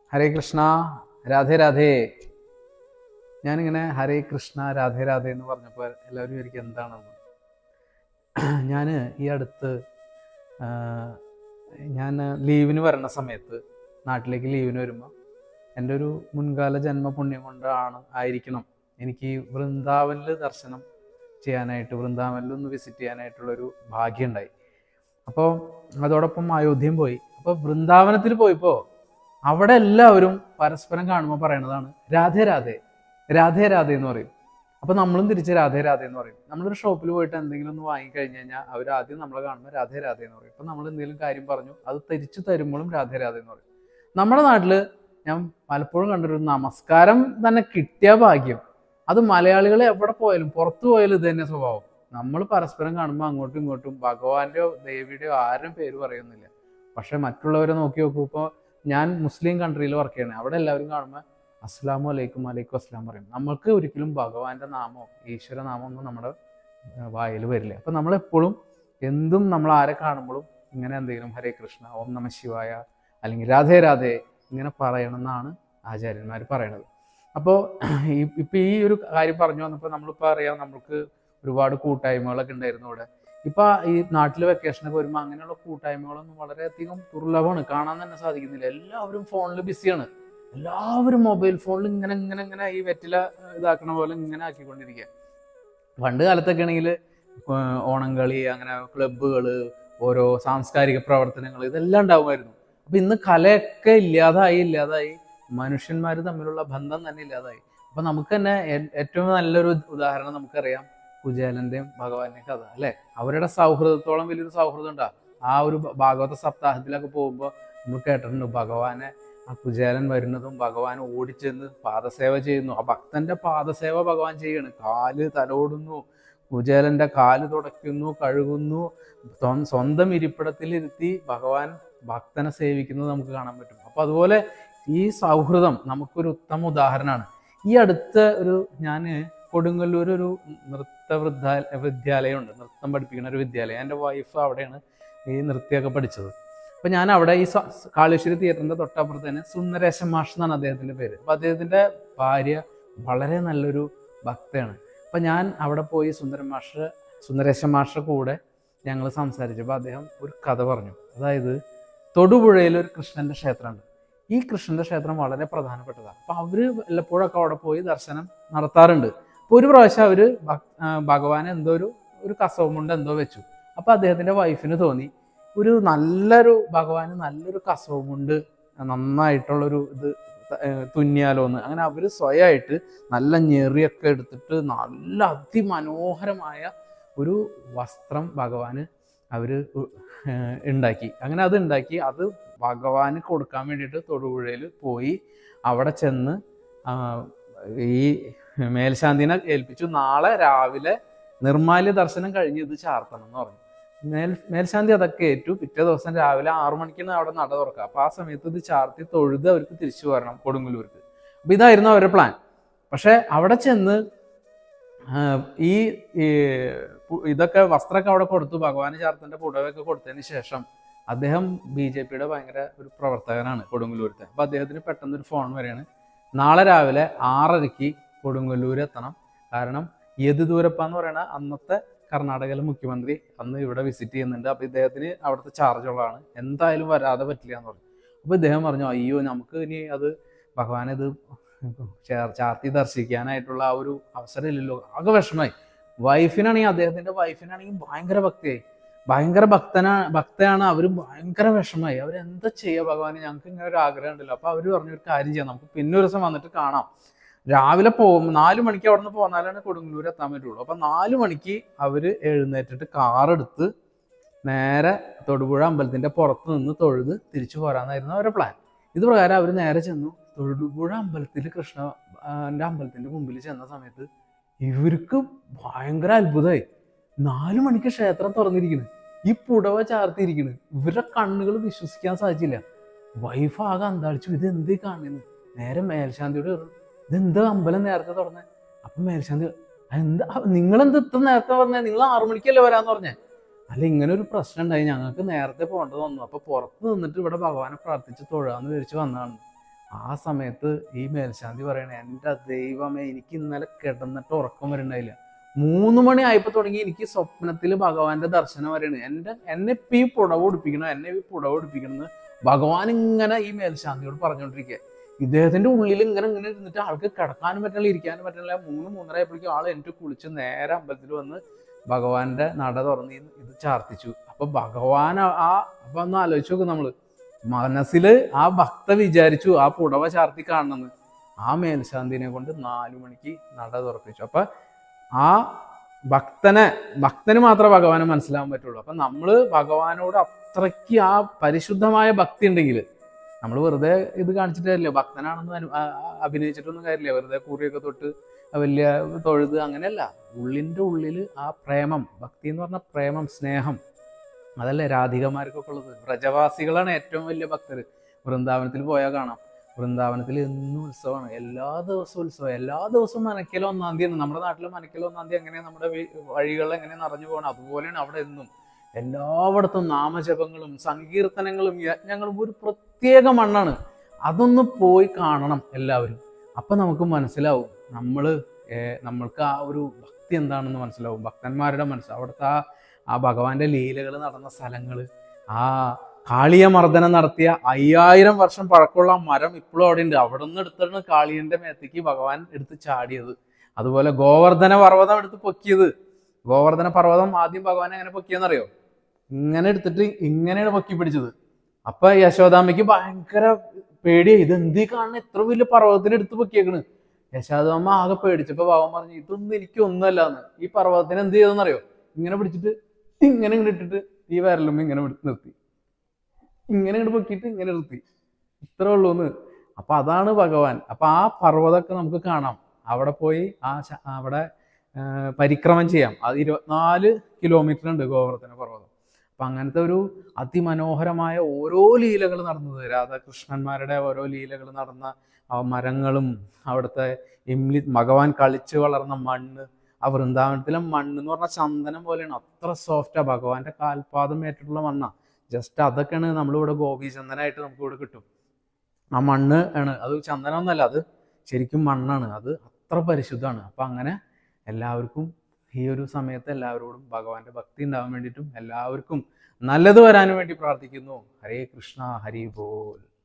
ഹരേ കൃഷ്ണ, രാധേ രാധേ. ഞാനിങ്ങനെ ഹരേ കൃഷ്ണ രാധേ രാധേ എന്ന് പറഞ്ഞപ്പോൾ എല്ലാവരും വിചാരിക്കും എന്താണെന്ന്. ഞാൻ ഈ അടുത്ത് ഞാൻ ലീവിന് വരണ സമയത്ത്, നാട്ടിലേക്ക് ലീവിന് വരുമ്പോൾ എൻ്റെ ഒരു മുൻകാല ജന്മപുണ്യം ആയിരിക്കണം എനിക്ക് വൃന്ദാവനിൽ ദർശനം ചെയ്യാനായിട്ട്, വൃന്ദാവനിലൊന്ന് വിസിറ്റ് ചെയ്യാനായിട്ടുള്ളൊരു ഭാഗ്യം ഉണ്ടായി. അപ്പോൾ അതോടൊപ്പം അയോധ്യയും പോയി. അപ്പോൾ വൃന്ദാവനത്തിൽ പോയപ്പോൾ അവിടെ എല്ലാവരും പരസ്പരം കാണുമ്പോൾ പറയണതാണ് രാധേ രാധേ, രാധേ രാധേ എന്ന് പറയും. അപ്പോൾ നമ്മളും തിരിച്ച് രാധേ രാധേ എന്ന് പറയും. നമ്മളൊരു ഷോപ്പിൽ പോയിട്ട് എന്തെങ്കിലും ഒന്ന് വാങ്ങിക്കഴിഞ്ഞ് കഴിഞ്ഞാൽ അവർ ആദ്യം നമ്മളെ കാണുമ്പോൾ രാധേ രാധേ എന്ന് പറയും. അപ്പോൾ നമ്മൾ എന്തെങ്കിലും കാര്യം പറഞ്ഞു അത് തിരിച്ചു തരുമ്പോഴും രാധേ രാധേ എന്ന് പറയും. നമ്മുടെ നാട്ടിൽ ഞാൻ പലപ്പോഴും കണ്ടൊരു നമസ്കാരം തന്നെ കിട്ടിയ ഭാഗ്യം. അത് മലയാളികൾ എവിടെ പോയാലും പുറത്തു പോയാലും ഇത് തന്നെ സ്വഭാവം. നമ്മൾ പരസ്പരം കാണുമ്പോൾ അങ്ങോട്ടും ഇങ്ങോട്ടും ഭഗവാന്റെയോ ദേവിയുടെയോ ആരും പേര് പറയുന്നില്ല. പക്ഷെ മറ്റുള്ളവരെ നോക്കി നോക്കൂ. ഇപ്പോൾ ഞാൻ മുസ്ലിം കൺട്രിയിൽ വർക്ക് ചെയ്യണേ, അവിടെ എല്ലാവരും കാണുമ്പോൾ അസ്സലാമു അലൈക്കും അലൈക്കും അസ്സലാം പറയും. നമ്മൾക്ക് ഒരിക്കലും ഭഗവാന്റെ നാമോ ഈശ്വര നാമോ ഒന്നും നമ്മുടെ വായിൽ വരില്ല. അപ്പം നമ്മളെപ്പോഴും എന്തും നമ്മൾ ആരെ കാണുമ്പോഴും ഇങ്ങനെ എന്തെങ്കിലും ഹരേ കൃഷ്ണ, ഓം നമ ശിവായ അല്ലെങ്കിൽ രാധേ രാധേ ഇങ്ങനെ പറയണമെന്നാണ് ആചാര്യന്മാർ പറയണത്. അപ്പോൾ ഇപ്പം ഈ ഒരു കാര്യം പറഞ്ഞു വന്നപ്പോൾ നമ്മളിപ്പോൾ അറിയാം, നമ്മൾക്ക് ഒരുപാട് കൂട്ടായ്മകളൊക്കെ ഉണ്ടായിരുന്നു ഇവിടെ. ഇപ്പം ഈ നാട്ടിൽ വെക്കേഷനൊക്കെ വരുമ്പോൾ അങ്ങനെയുള്ള കൂട്ടായ്മകളൊന്നും വളരെയധികം ദുർലഭമാണ്, കാണാൻ തന്നെ സാധിക്കുന്നില്ല. എല്ലാവരും ഫോണിൽ ബിസിയാണ്. എല്ലാവരും മൊബൈൽ ഫോണിൽ ഇങ്ങനെ ഇങ്ങനെ ഇങ്ങനെ ഈ വെറ്റില ഇതാക്കണ പോലെ ഇങ്ങനെ ആക്കിക്കൊണ്ടിരിക്കുക. പണ്ട് കാലത്തൊക്കെ ആണെങ്കിൽ ഓണം കളി, അങ്ങനെ ക്ലബ്ബുകൾ, ഓരോ സാംസ്കാരിക പ്രവർത്തനങ്ങൾ ഇതെല്ലാം ഉണ്ടാവുമായിരുന്നു. അപ്പം ഇന്ന് കലയൊക്കെ ഇല്ലാതായി മനുഷ്യന്മാർ തമ്മിലുള്ള ബന്ധം തന്നെ ഇല്ലാതായി. അപ്പം നമുക്ക് തന്നെ ഏറ്റവും നല്ലൊരു ഉദാഹരണം നമുക്കറിയാം, കുചേലന്റെയും ഭഗവാന്റെയും കഥ അല്ലേ. അവരുടെ സൗഹൃദത്തോളം വലിയൊരു സൗഹൃദം ഉണ്ടാ. ആ ഒരു ഭാഗവത സപ്താഹത്തിലൊക്കെ പോകുമ്പോൾ നമ്മൾ കേട്ടിട്ടുണ്ട്, ഭഗവാനെ ആ കുചേലൻ വരുന്നതും ഭഗവാൻ ഓടിച്ചെന്ന് പാദസേവ ചെയ്യുന്നു. ആ ഭക്തന്റെ പാദസേവ ഭഗവാൻ ചെയ്യണ്, കാല് തലോടുന്നു, കുചേലന്റെ കാല് തുടയ്ക്കുന്നു, കഴുകുന്നു, സ്വന്തം ഇരിപ്പിടത്തിലിരുത്തി ഭഗവാൻ ഭക്തനെ സേവിക്കുന്നത് നമുക്ക് കാണാൻ പറ്റും. അപ്പൊ അതുപോലെ ഈ സൗഹൃദം നമുക്കൊരു ഉത്തമ ഉദാഹരണമാണ്. ഈ അടുത്ത ഞാൻ കൊടുങ്ങല്ലൂർ ഒരു വിദ്യാലയമുണ്ട്, നൃത്തം പഠിപ്പിക്കുന്ന ഒരു വിദ്യാലയം. എൻ്റെ വൈഫ് അവിടെയാണ് ഈ നൃത്യമൊക്കെ പഠിച്ചത്. അപ്പം ഞാൻ അവിടെ ഈ കാളേശ്വരി തിയേറ്ററിൻ്റെ തൊട്ടപ്പുറത്ത് തന്നെ സുന്ദരേശൻ മാഷ് എന്നാണ് അദ്ദേഹത്തിൻ്റെ പേര്. അപ്പം അദ്ദേഹത്തിൻ്റെ ഭാര്യ വളരെ നല്ലൊരു ഭക്തയാണ്. അപ്പം ഞാൻ അവിടെ പോയി സുന്ദരേശൻ മാഷ കൂടെ ഞങ്ങൾ സംസാരിച്ചപ്പോൾ അദ്ദേഹം ഒരു കഥ പറഞ്ഞു. അതായത് തൊടുപുഴയിൽ ഒരു കൃഷ്ണൻ്റെ ക്ഷേത്രമുണ്ട്. ഈ കൃഷ്ണൻ്റെ ക്ഷേത്രം വളരെ പ്രധാനപ്പെട്ടതാണ്. അപ്പം അവർ വല്ലപ്പോഴൊക്കെ അവിടെ പോയി ദർശനം നടത്താറുണ്ട്. അപ്പോൾ ഒരു പ്രാവശ്യം അവർ ഭഗവാനെ എന്തോ ഒരു കസവുമുണ്ട് എന്തോ വെച്ചു. അപ്പോൾ അദ്ദേഹത്തിൻ്റെ വൈഫിന് തോന്നി ഭഗവാന് നല്ലൊരു കസവുമുണ്ട് നന്നായിട്ടുള്ളൊരു ഇത് തുന്നിയാലോന്ന്. അങ്ങനെ അവർ സ്വയമായിട്ട് നല്ല ഞെറിയൊക്കെ എടുത്തിട്ട് നല്ല അതിമനോഹരമായ ഒരു വസ്ത്രം ഭഗവാന് അവർ ഉണ്ടാക്കി. അങ്ങനെ അത് ഉണ്ടാക്കി അത് ഭഗവാന് കൊടുക്കാൻ വേണ്ടിയിട്ട് തൊടുപുഴയിൽ പോയി. അവിടെ ചെന്ന് ഈ മേൽശാന്തിനെ ഏൽപ്പിച്ചു, നാളെ രാവിലെ നിർമ്മാല്യ ദർശനം കഴിഞ്ഞ് ഇത് ചാർത്തണം എന്ന് പറഞ്ഞു. മേൽശാന്തി അതൊക്കെ ഏറ്റു. പിറ്റേ ദിവസം രാവിലെ 6 മണിക്കാണ് അവിടെ നട തുറക്കുക. അപ്പോൾ ആ സമയത്ത് ഇത് ചാർത്തി തൊഴുത് അവർക്ക് തിരിച്ചു വരണം കൊടുങ്ങല്ലൂർക്ക്. അപ്പം ഇതായിരുന്നു അവരുടെ പ്ലാൻ. പക്ഷെ അവിടെ ചെന്ന് ഈ ഇതൊക്കെ വസ്ത്രമൊക്കെ അവിടെ കൊടുത്തു, ഭഗവാന് ചാർത്തൻ്റെ പുടവൊക്കെ കൊടുത്തതിന് ശേഷം അദ്ദേഹം BJP-യുടെ ഭയങ്കര ഒരു പ്രവർത്തകനാണ് കൊടുങ്ങല്ലൂരത്തെ. അപ്പോൾ അദ്ദേഹത്തിന് പെട്ടെന്നൊരു ഫോൺ വരെയാണ്, നാളെ രാവിലെ 6:30 കൊടുങ്ങല്ലൂർ എത്തണം. കാരണം യെദ്യൂരപ്പ എന്ന് പറയുന്ന അന്നത്തെ കർണാടകയിലെ മുഖ്യമന്ത്രി അന്ന് ഇവിടെ വിസിറ്റ് ചെയ്യുന്നുണ്ട്. അപ്പോൾ ഇദ്ദേഹത്തിന് അവിടുത്തെ ചാർജുള്ളതാണ്, എന്തായാലും വരാതെ പറ്റില്ല എന്ന് പറഞ്ഞു. അപ്പോൾ ഇദ്ദേഹം പറഞ്ഞു, അയ്യോ നമുക്ക് ഇനി അത് ഭഗവാനെ ഇത് ചാർത്തി ദർശിക്കാനായിട്ടുള്ള ആ ഒരു അവസരം ഇല്ലല്ലോ. ആകെ വിഷമമായി. അദ്ദേഹത്തിൻ്റെ വൈഫിനാണെങ്കിൽ ഭയങ്കര ഭക്തിയായി, ഭയങ്കര ഭക്തയാണ്. അവർ ഭയങ്കര വിഷമമായി. അവരെന്താ ചെയ്യുക, ഭഗവാന് ഞങ്ങൾക്ക് ഇങ്ങനെ ഒരു ആഗ്രഹം ഉണ്ടല്ലോ. അപ്പോൾ അവർ പറഞ്ഞു, ഒരു കാര്യം ചെയ്യാം, നമുക്ക് പിന്നെ ഒരു ദിവസം വന്നിട്ട് കാണാം. രാവിലെ 4 മണിക്ക് അവിടെ നിന്ന് പോന്നാലാണ് കൊടുങ്ങല്ലൂർ എത്താൻ പറ്റുള്ളൂ. അപ്പം 4 മണിക്ക് അവർ എഴുന്നേറ്റിട്ട് കാറെടുത്ത് നേരെ തൊടുപുഴ അമ്പലത്തിൻ്റെ പുറത്ത് നിന്ന് തൊഴുത് തിരിച്ചു പോരാന്നായിരുന്നു അവരുടെ പ്ലാൻ. ഇത് പ്രകാരം അവർ നേരെ ചെന്നു. തൊടുപുഴ കൃഷ്ണൻ്റെ അമ്പലത്തിൻ്റെ മുമ്പിൽ ചെന്ന സമയത്ത് ഇവർക്ക് ഭയങ്കര അത്ഭുതമായി. 4 മണിക്ക് ക്ഷേത്രം തുറന്നിരിക്കുന്നു, ഈ പുടവ ചാർത്തിയിരിക്കുന്നു. ഇവരുടെ കണ്ണുകൾ വിശ്വസിക്കാൻ സാധിച്ചില്ല. വൈഫ് ആകെ അന്താളിച്ചു, ഇത് എന്തേ കാണുന്നു. നേരെ മേൽശാന്തിയോട് ഇതെന്താ അമ്പലം നേരത്തെ തുറന്നേ? അപ്പം മേൽശാന്തി, നിങ്ങളെന്ത് ഇത്ര നേരത്തെ പറഞ്ഞേ? നിങ്ങൾ 6 മണിക്കല്ലേ വരാന്ന് പറഞ്ഞേ? അല്ല, ഇങ്ങനെ ഒരു പ്രശ്നം ഉണ്ടായി, ഞങ്ങൾക്ക് നേരത്തെ പോകേണ്ടത് വന്നു. അപ്പോൾ പുറത്ത് നിന്നിട്ട് ഇവിടെ ഭഗവാനെ പ്രാർത്ഥിച്ച് തൊഴാന്ന് വിചാരിച്ച് വന്നതാണ്. ആ സമയത്ത് ഈ മേൽശാന്തി പറയണേ, എൻ്റെ ദൈവമേ, എനിക്ക് ഇന്നലെ കിടന്നിട്ട് ഉറക്കം വരുന്നുണ്ടായില്ല. 3 മണി ആയപ്പോൾ തുടങ്ങി എനിക്ക് സ്വപ്നത്തിൽ ഭഗവാന്റെ ദർശനം വരെയാണ്. എന്നെ ഇപ്പം ഈ പുടവ ഉടുപ്പിക്കണം, എന്നെ ഈ പുടവ ഉടുപ്പിക്കണമെന്ന് ഭഗവാൻ ഇങ്ങനെ ഈ മേൽശാന്തിയോട് പറഞ്ഞുകൊണ്ടിരിക്കുക. ഇദ്ദേഹത്തിന്റെ ഉള്ളിൽ ഇങ്ങനെ ഇരുന്നിട്ട് ആൾക്ക് കിടക്കാനും പറ്റില്ല, ഇരിക്കാനും പറ്റില്ല. 3-3:30 ആയപ്പോഴേക്കും ആൾ എനിക്ക് കുളിച്ച് നേരെ അമ്പലത്തിൽ വന്ന് ഭഗവാന്റെ നട തുറന്ന് ഇത് ചാർത്തിച്ചു. അപ്പൊ ഭഗവാൻ അപ്പൊ ഒന്ന് ആലോചിച്ച് നോക്കും നമ്മള്, മനസ്സില് ആ ഭക്ത വിചാരിച്ചു ആ പുടവ ചാർത്തി കാണണമെന്ന്. ആ മേൽശാന്തിനെ കൊണ്ട് 4 മണിക്ക് നട തുറപ്പിച്ചു. അപ്പൊ ആ ഭക്തന് മാത്രമേ ഭഗവാനെ മനസ്സിലാവാൻ പറ്റുള്ളൂ. അപ്പൊ നമ്മള് ഭഗവാനോട് അത്രയ്ക്ക് ആ പരിശുദ്ധമായ ഭക്തി ഉണ്ടെങ്കിൽ, നമ്മൾ വെറുതെ ഇത് കാണിച്ചിട്ട് കാര്യമില്ല, ഭക്തനാണെന്ന് അഭിനയിച്ചിട്ടൊന്നും കാര്യമില്ല, വെറുതെ കൂറിയൊക്കെ തൊട്ട് വലിയ തൊഴുത് അങ്ങനെയല്ല. ഉള്ളിൻ്റെ ഉള്ളിൽ ആ പ്രേമം, ഭക്തി എന്ന് പറഞ്ഞ പ്രേമം, സ്നേഹം, അതല്ലേ രാധികമാർക്കൊക്കെ ഉള്ളത്. വ്രജവാസികളാണ് ഏറ്റവും വലിയ ഭക്തർ. വൃന്ദാവനത്തിൽ പോയാൽ കാണാം, വൃന്ദാവനത്തിൽ എന്നും ഉത്സവമാണ്, എല്ലാ ദിവസവും ഉത്സവം, എല്ലാ ദിവസവും മനക്കൽ 1-ാം തീയതിയാണ്. നമ്മുടെ നാട്ടിൽ മനക്കൽ 1-ാം തീയതി എങ്ങനെയാണ് നമ്മുടെ വഴികളിൽ എങ്ങനെ നിറഞ്ഞു പോകണം, അതുപോലെയാണ് അവിടെ എന്നും. എല്ലായിടത്തും നാമജപങ്ങളും സങ്കീർത്തനങ്ങളും യജ്ഞങ്ങളും, ഒരു പ്രത്യേക മണ്ണാണ്. അതൊന്ന് പോയി കാണണം എല്ലാവരും. അപ്പൊ നമുക്ക് മനസ്സിലാവും നമ്മൾക്ക് ആ ഒരു ഭക്തി എന്താണെന്ന് മനസ്സിലാവും. ഭക്തന്മാരുടെ അവിടുത്തെ ആ ഭഗവാന്റെ ലീലകൾ നടന്ന സ്ഥലങ്ങൾ, ആ കാളിയമർദ്ദനം നടത്തിയ 5000 വർഷം പഴക്കമുള്ള മരം ഇപ്പോഴും അവിടെ ഉണ്ട്. അവിടെ നിന്ന് എടുത്തിട്ടാണ് കാളിയന്റെ മേത്തേക്ക് ഭഗവാൻ എടുത്ത് ചാടിയത്. അതുപോലെ ഗോവർദ്ധന പർവ്വതം എടുത്ത് പൊക്കിയത്. ഗോവർദ്ധന പർവ്വതം ആദ്യം ഭഗവാൻ എങ്ങനെ പൊക്കിയെന്നറിയോ? ഇങ്ങനെ എടുത്തിട്ട് ഇങ്ങനെയാണ് പൊക്കി പിടിച്ചത്. അപ്പൊ യശോദാമ്മയ്ക്ക് ഭയങ്കര പേടിയായി, ഇത് എന്ത് കാണുന്ന ഇത്ര വലിയ പർവ്വതത്തിന് എടുത്ത് പൊക്കിയേക്കണ്. യശോദാമ്മ ആകെ പേടിച്ചപ്പോ ഭഗവാൻ പറഞ്ഞു, ഇതൊന്നും എനിക്കൊന്നുമല്ലാന്ന്. ഈ പർവ്വതത്തിന് എന്ത് ചെയ്തെന്നറിയോ? ഇങ്ങനെ പിടിച്ചിട്ട് ഇങ്ങനെ ഇട്ടിട്ട് ഈ വിരലും ഇങ്ങനെ നിർത്തി, ഇങ്ങനെ ഇങ്ങോട്ട് പൊക്കിയിട്ട് ഇങ്ങനെ നിർത്തി, ഇത്രേ ഉള്ളൂന്ന്. അപ്പൊ അതാണ് ഭഗവാൻ. അപ്പൊ ആ പർവ്വതമൊക്കെ നമുക്ക് കാണാം. അവിടെ പോയി അവിടെ പരിക്രമം ചെയ്യാം. അത് 24 കിലോമീറ്റർ ഉണ്ട് ഗോവർദ്ധന പർവ്വതം. അപ്പൊ അങ്ങനത്തെ ഒരു അതിമനോഹരമായ ഓരോ ലീലകൾ നടന്നത്, രാധാകൃഷ്ണന്മാരുടെ ഓരോ ലീലകൾ നടന്ന ആ മരങ്ങളും, അവിടുത്തെ ഭഗവാൻ കളിച്ച് വളർന്ന മണ്ണ്, ആ വൃന്ദാവനത്തിലെ മണ്ണ് എന്ന് പറഞ്ഞാൽ ചന്ദനം പോലെയാണ്, അത്ര സോഫ്റ്റാ. ഭഗവാന്റെ കാൽപാദം ഏറ്റിട്ടുള്ള മണ്ണാ. ജസ്റ്റ് അതൊക്കെയാണ് നമ്മളിവിടെ ഗോപീചന്ദനായിട്ട് നമുക്ക് ഇവിടെ കിട്ടും. ആ മണ്ണ് ആണ്, അത് ചന്ദനം എന്നല്ല, അത് ശരിക്കും മണ്ണാണ്. അത് അത്ര പരിശുദ്ധമാണ്. അപ്പൊ അങ്ങനെ എല്ലാവർക്കും ഈ ഒരു സമയത്ത് എല്ലാവരോടും ഭഗവാന്റെ ഭക്തി ഉണ്ടാവാൻ വേണ്ടിയിട്ടും എല്ലാവർക്കും നല്ലത് വരാനും വേണ്ടി പ്രാർത്ഥിക്കുന്നു. ഹരേ കൃഷ്ണ, ഹരി ബോൽ.